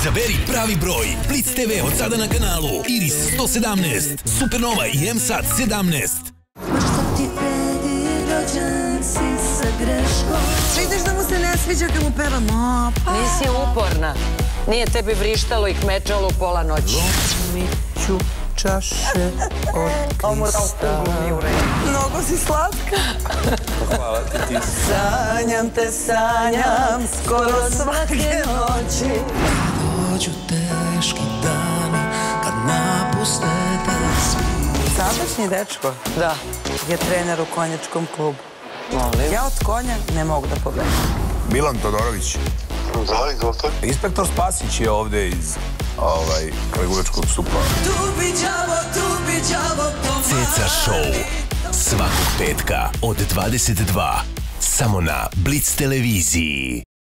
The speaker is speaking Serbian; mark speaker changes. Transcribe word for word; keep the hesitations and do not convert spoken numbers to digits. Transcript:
Speaker 1: Izaberi pravi broj. Blitz te ve od sada na kanalu Iris sto sedamnaest, Supernova i M SAT sedamnaest.
Speaker 2: Što ti predi rođen si sa greškom.
Speaker 3: Vidiš da mu se ne sviđa kad mu peva ma pa.
Speaker 4: Nisi uporna. Nije tebi vrištalo i kmečalo u pola noći.
Speaker 3: Miću čaše od kristala. Mnogo si slatka.
Speaker 5: Hvala ti ti.
Speaker 3: Sanjam te, sanjam skoro svake noći.
Speaker 1: Dođu teški dani kad napuste te svi.
Speaker 3: Sadašnji dečko
Speaker 4: Da.
Speaker 3: je trener u konjačkom klubu.
Speaker 4: Molim.
Speaker 3: Ja od konja ne mogu da pobedim.
Speaker 5: Milan Todorović.
Speaker 6: Da, izvolite.
Speaker 5: Inspektor Spasić je ovde iz ovaj, Kragujevačkog supa.
Speaker 2: Tu bi đavo, tu bi đavo pomali.
Speaker 1: Ceca Show. Svakog petka od dvadeset dva. Samo na Blitz televiziji.